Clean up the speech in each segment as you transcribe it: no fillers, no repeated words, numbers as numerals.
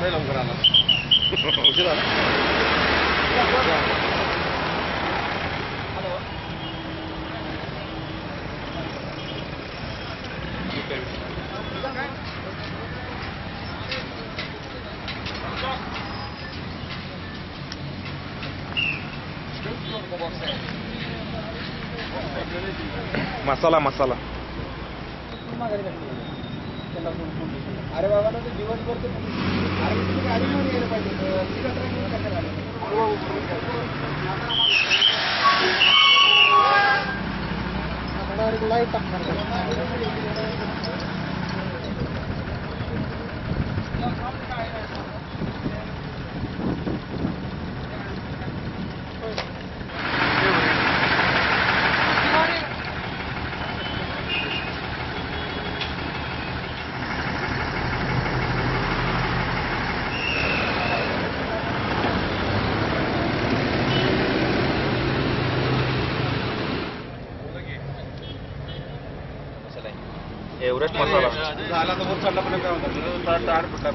लवकर आला उशीर आला मसाला मसाला अरे बाबा ना दिवसभर गाडी घेऊन यायला पाहिजे लाईट टाकणार एवढेच मसाला झाला तर चढला पण काय होता आठ फुटला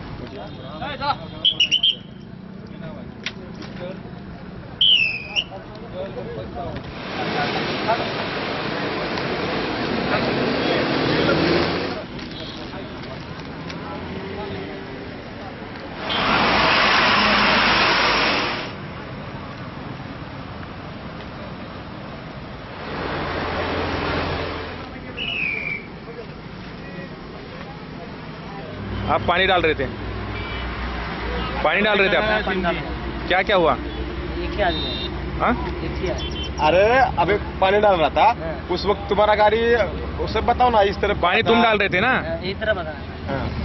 आप पानी डाल रहे थे पानी डाल रहे थे आप क्या क्या हुआ हाँ अरे अभी पानी डाल रहा था उस वक्त तुम्हारा गाड़ी उसे बताओ ना इस तरह पानी तुम डाल रहे थे ना इस तरह बता हाँ।